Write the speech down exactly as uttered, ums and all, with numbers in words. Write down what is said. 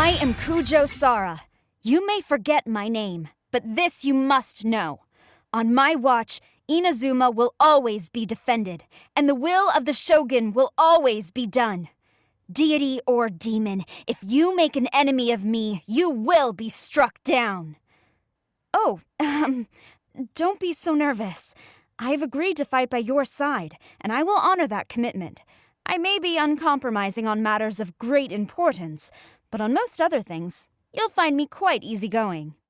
I am Kujou Sara. You may forget my name, but this you must know. On my watch, Inazuma will always be defended, and the will of the Shogun will always be done. Deity or demon, if you make an enemy of me, you will be struck down. Oh, um, don't be so nervous. I've agreed to fight by your side, and I will honor that commitment. I may be uncompromising on matters of great importance, but on most other things, you'll find me quite easygoing.